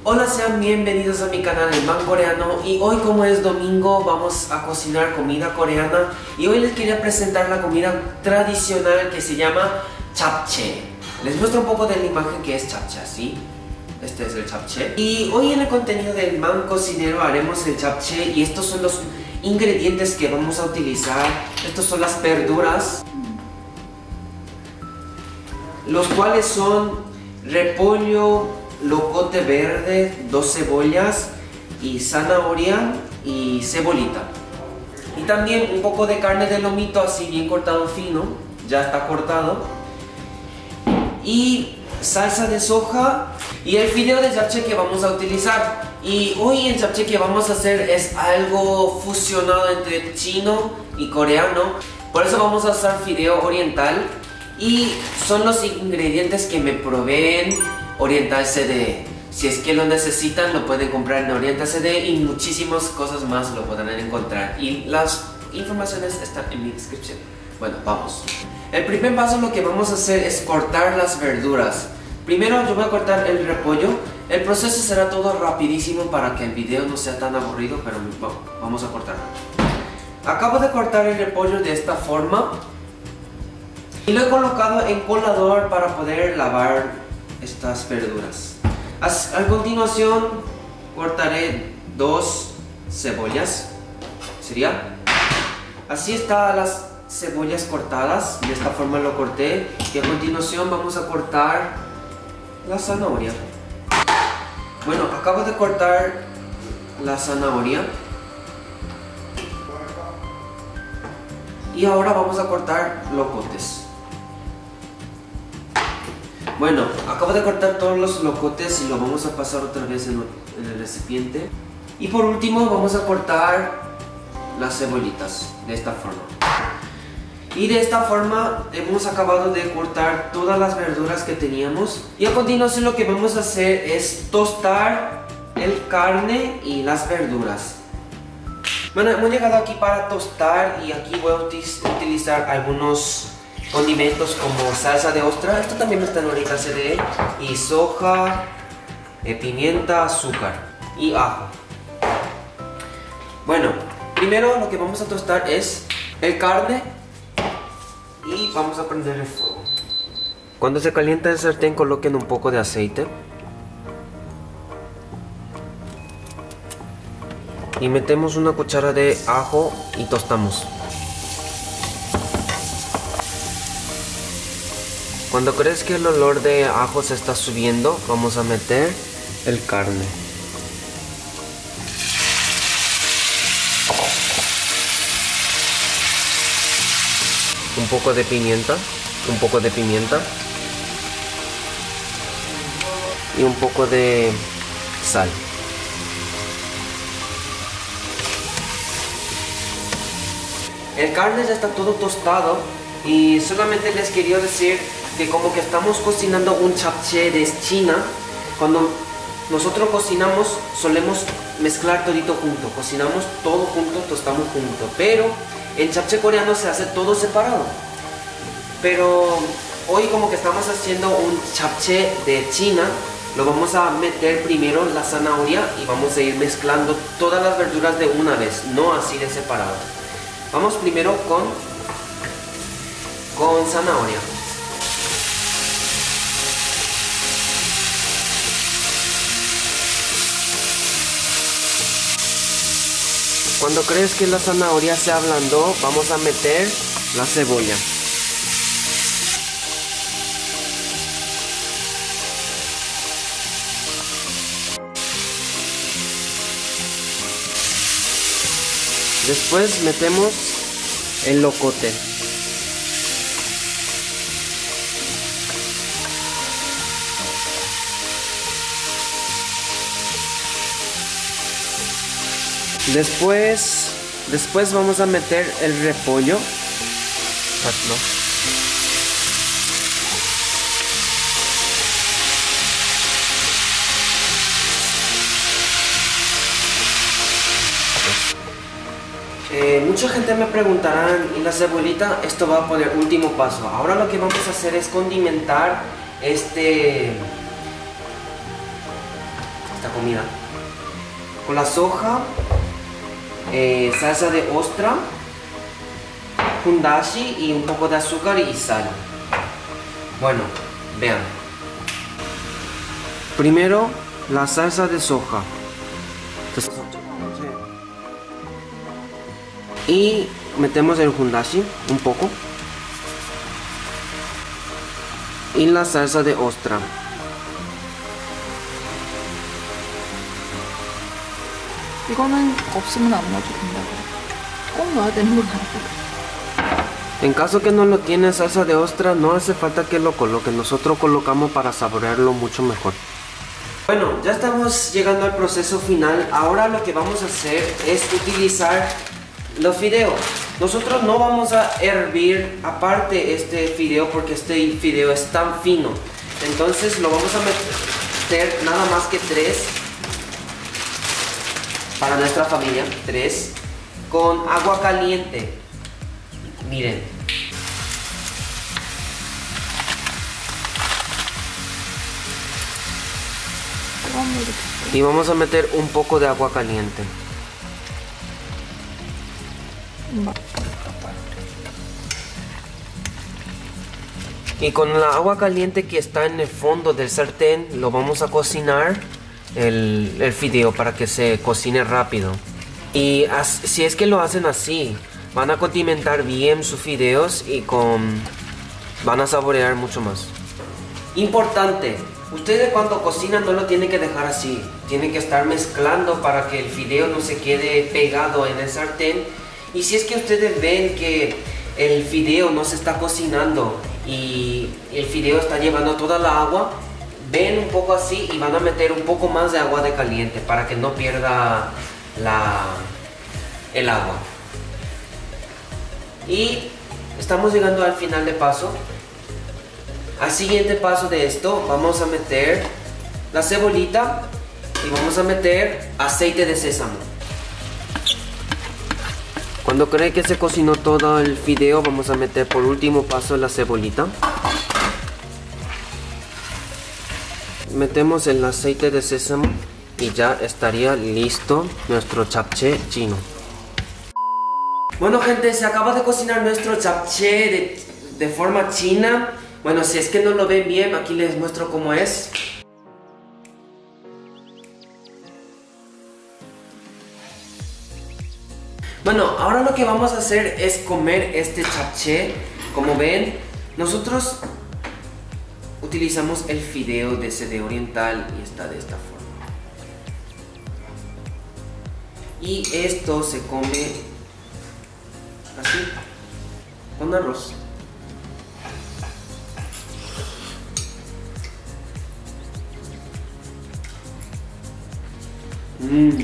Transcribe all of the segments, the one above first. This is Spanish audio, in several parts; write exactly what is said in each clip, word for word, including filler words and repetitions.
Hola, sean bienvenidos a mi canal El Man Coreano. Y hoy, como es domingo, vamos a cocinar comida coreana. Y hoy les quería presentar la comida tradicional que se llama japchae. Les muestro un poco de la imagen que es japchae, ¿sí? Este es el japchae. Y hoy en el contenido del Man Cocinero haremos el japchae. Y estos son los ingredientes que vamos a utilizar. Estos son las verduras, los cuales son repollo, locote verde, dos cebollas y zanahoria y cebolita. Y también un poco de carne de lomito, así bien cortado fino, ya está cortado. Y salsa de soja y el fideo de japchae que vamos a utilizar. Y hoy el japchae que vamos a hacer es algo fusionado entre chino y coreano. Por eso vamos a usar fideo oriental. Y son los ingredientes que me proveen Oriental C D E. Si es que lo necesitan, lo pueden comprar en Oriental C D E y muchísimas cosas más lo podrán encontrar. Y las informaciones están en mi descripción. Bueno, vamos. El primer paso, lo que vamos a hacer es cortar las verduras. Primero yo voy a cortar el repollo. El proceso será todo rapidísimo para que el video no sea tan aburrido, pero bueno, vamos a cortarlo. Acabo de cortar el repollo de esta forma y lo he colocado en colador para poder lavar estas verduras. A continuación cortaré dos cebollas. Sería así. Están las cebollas cortadas, de esta forma lo corté. Y a continuación vamos a cortar la zanahoria. Bueno, acabo de cortar la zanahoria y ahora vamos a cortar locotes. Bueno, acabo de cortar todos los locotes y lo vamos a pasar otra vez en, en el recipiente. Y por último vamos a cortar las cebollitas de esta forma. Y de esta forma hemos acabado de cortar todas las verduras que teníamos. Y a continuación lo que vamos a hacer es tostar el carne y las verduras. Bueno, hemos llegado aquí para tostar y aquí voy a utilizar algunos condimentos como salsa de ostra, esto también está en Oriental C D E, y soja, eh, pimienta, azúcar y ajo. Bueno, primero lo que vamos a tostar es el carne y vamos a prender el fuego. Cuando se calienta el sartén, coloquen un poco de aceite y metemos una cuchara de ajo y tostamos. Cuando crees que el olor de ajo se está subiendo, vamos a meter el carne. Un poco de pimienta, un poco de pimienta y un poco de sal. El carne ya está todo tostado y solamente les quería decir que como que estamos cocinando un japchae de China. Cuando nosotros cocinamos solemos mezclar todito junto, cocinamos todo junto, tostamos junto, pero en japchae coreano se hace todo separado. Pero hoy como que estamos haciendo un japchae de China, lo vamos a meter primero la zanahoria y vamos a ir mezclando todas las verduras de una vez, no así de separado. Vamos primero con con zanahoria. Cuando crees que la zanahoria se ablandó, vamos a meter la cebolla. Después metemos el locote. Después, después vamos a meter el repollo. Hazlo. Eh, mucha gente me preguntará, ¿y la cebolita? Esto va por el último paso. Ahora lo que vamos a hacer es condimentar este esta comida. Con la soja, eh, salsa de ostra, hundashi y un poco de azúcar y sal. Bueno, vean. Primero, la salsa de soja. Y metemos el hundashi un poco. Y la salsa de ostra. 이거는 없으면 안 넣어도 된다고. 꼭 넣어야 되는 건 아니고. En caso que no lo tiene salsa de ostra, no hace falta que lo coloque. Nosotros colocamos para saborearlo mucho mejor. Bueno, ya estamos llegando al proceso final. Ahora lo que vamos a hacer es utilizar los fideos. Nosotros no vamos a hervir aparte este fideo porque este fideo es tan fino. Entonces lo vamos a meter nada más que tres para nuestra familia. Tres con agua caliente. Miren. Y vamos a meter un poco de agua caliente. Y con la agua caliente que está en el fondo del sartén, lo vamos a cocinar el, el fideo para que se cocine rápido. Y as, si es que lo hacen así, van a condimentar bien sus fideos y con, van a saborear mucho más. Importante, ustedes cuando cocinan no lo tienen que dejar así. Tienen que estar mezclando para que el fideo no se quede pegado en el sartén. Y si es que ustedes ven que el fideo no se está cocinando y el fideo está llevando toda la agua, ven un poco así y van a meter un poco más de agua de caliente para que no pierda la, el agua. Y estamos llegando al final de paso. Al siguiente paso de esto vamos a meter la cebolita y vamos a meter aceite de sésamo. Cuando cree que se cocinó todo el fideo, vamos a meter por último paso la cebolita. Metemos el aceite de sésamo y ya estaría listo nuestro japchae chino. Bueno gente, se acaba de cocinar nuestro japchae de, de forma china. Bueno, si es que no lo ven bien, aquí les muestro cómo es. Bueno, ahora lo que vamos a hacer es comer este japchae. Como ven, nosotros utilizamos el fideo de sede oriental y está de esta forma. Y esto se come así, con arroz. Mmm.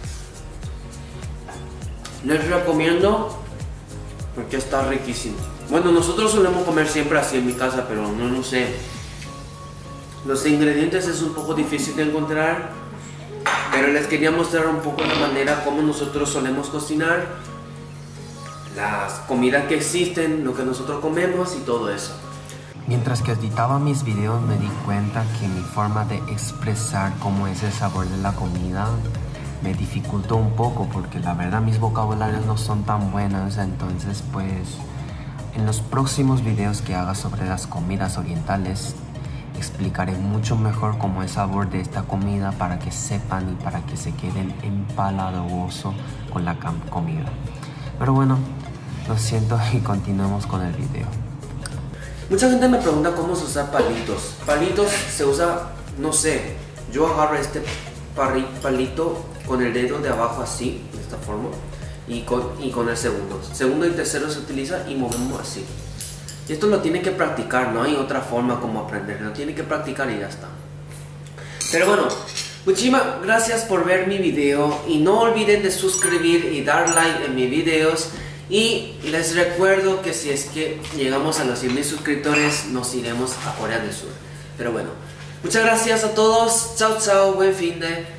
Les recomiendo porque está riquísimo. Bueno, nosotros solemos comer siempre así en mi casa, pero no lo sé. Los ingredientes es un poco difícil de encontrar, pero les quería mostrar un poco la manera como nosotros solemos cocinar, las comidas que existen, lo que nosotros comemos y todo eso. Mientras que editaba mis videos me di cuenta que mi forma de expresar cómo es el sabor de la comida me dificultó un poco porque la verdad mis vocabularios no son tan buenos. Entonces pues en los próximos videos que haga sobre las comidas orientales explicaré mucho mejor cómo es el sabor de esta comida para que sepan y para que se queden empalagosos con la comida. Pero bueno, lo siento y continuemos con el video. Mucha gente me pregunta cómo se usa palitos. Palitos se usa, no sé, yo agarro este palito con el dedo de abajo así, de esta forma, y con, y con el segundo. Segundo y tercero se utiliza y movemos así. Y esto lo tiene que practicar, no hay otra forma como aprender, lo tiene que practicar y ya está. Pero bueno, muchísimas gracias por ver mi video y no olviden de suscribir y dar like en mis videos. Y les recuerdo que si es que llegamos a los cien mil suscriptores nos iremos a Corea del Sur. Pero bueno, muchas gracias a todos, chao chao, buen fin de...